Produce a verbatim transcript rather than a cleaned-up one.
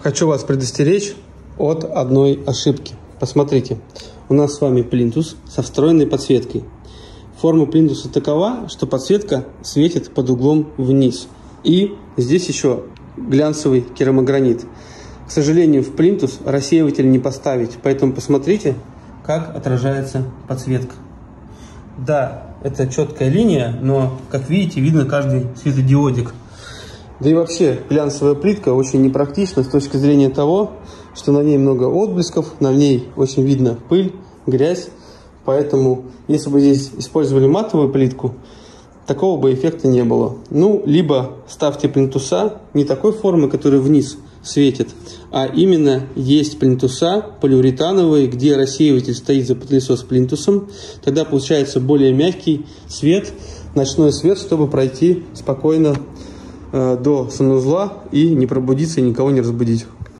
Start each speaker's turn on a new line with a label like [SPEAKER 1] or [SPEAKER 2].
[SPEAKER 1] хочу вас предостеречь от одной ошибки. Посмотрите, у нас с вами плинтус со встроенной подсветкой. Форма плинтуса такова, что подсветка светит под углом вниз. И здесь еще глянцевый керамогранит. К сожалению, в плинтус рассеиватель не поставить, поэтому посмотрите, как отражается подсветка. Да, это четкая линия, но, как видите, видно каждый светодиодик. Да и вообще, глянцевая плитка очень непрактична с точки зрения того, что на ней много отблесков, на ней очень видно пыль, грязь. Поэтому, если бы здесь использовали матовую плитку, такого бы эффекта не было. Ну, либо ставьте плинтуса не такой формы, которая вниз светит, а именно есть плинтуса полиуретановые, где рассеиватель стоит за пылесос плинтусом. Тогда получается более мягкий свет, ночной свет, чтобы пройти спокойно э, до санузла и не пробудиться, и никого не разбудить.